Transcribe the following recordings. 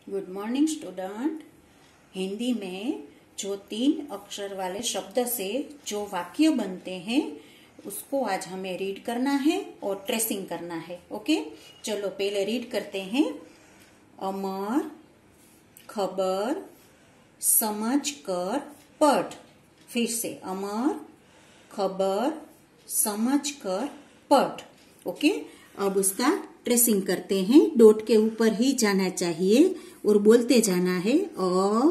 Good morning student. Hindi में जो 3 अक्षर वाले शब्द से जो वाक्य बनते हैं उसको आज हमें रीड करना है और ट्रेसिंग करना है। ओके, चलो पहले रीड करते हैं। अमर, खबर, समझ कर, पढ़। फिर से अमर, खबर, समझ कर, पढ़। ओके, अब उसका ट्रेसिंग करते हैं। डॉट के ऊपर ही जाना चाहिए और बोलते जाना है अ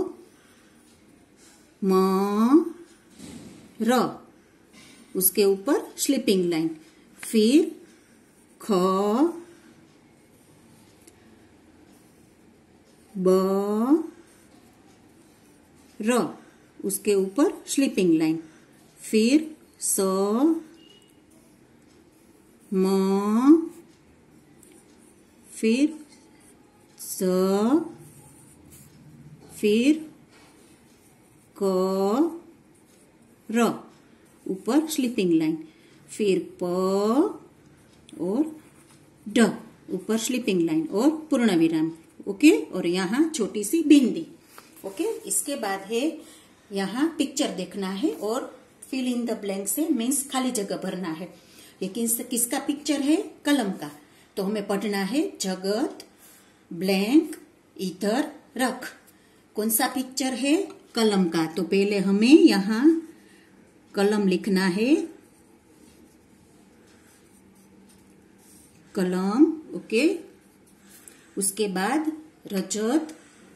म र। उसके ऊपर स्लीपिंग लाइन, फिर ख ब र, उसके ऊपर स्लीपिंग लाइन, फिर स म, फिर स, फिर क र, ऊपर स्लीपिंग लाइन, फिर प और ड, ऊपर स्लीपिंग लाइन और पूर्ण विराम। ओके, और यहाँ छोटी सी बिंदी। ओके, इसके बाद है यहाँ पिक्चर देखना है और फिल इन द ब्लैंक से मीन्स खाली जगह भरना है। ये किसका पिक्चर है? कलम का। तो हमें पढ़ना है जगत ब्लैंक इधर रख। कौन सा पिक्चर है? कलम का। तो पहले हमें यहाँ कलम लिखना है, कलम। ओके, उसके बाद रजत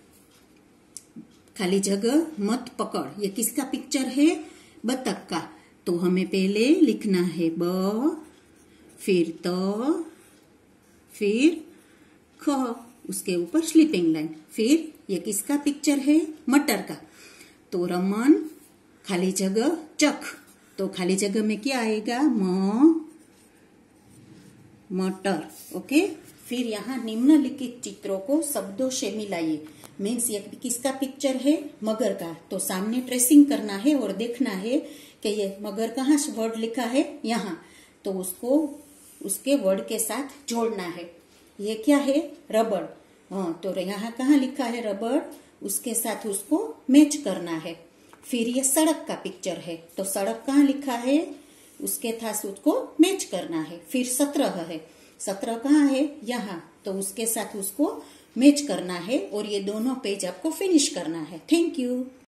खाली जगह मत पकड़। ये किसका पिक्चर है? बतख का। तो हमें पहले लिखना है ब, फिर त, फिर ख, उसके ऊपर स्लीपिंग लाइन। फिर ये किसका पिक्चर है? मटर का। तो रमन खाली जगह चख। तो खाली जगह में क्या आएगा? मटर। ओके, फिर यहाँ निम्नलिखित चित्रों को शब्दों से मिलाइए। मीन्स ये किसका पिक्चर है? मगर का। तो सामने ट्रेसिंग करना है और देखना है कि ये मगर कहाँ वर्ड लिखा है? यहाँ। तो उसको उसके वर्ड के साथ जोड़ना है। ये क्या है? रबड़। हाँ, तो यहाँ कहाँ लिखा है रबड़? उसके साथ उसको मैच करना है। फिर ये सड़क का पिक्चर है, तो सड़क कहाँ लिखा है? उसके साथ उसको मैच करना है। फिर 17 है, 17 कहाँ है? यहाँ। तो उसके साथ उसको मैच करना है और ये दोनों पेज आपको फिनिश करना है। Thank you.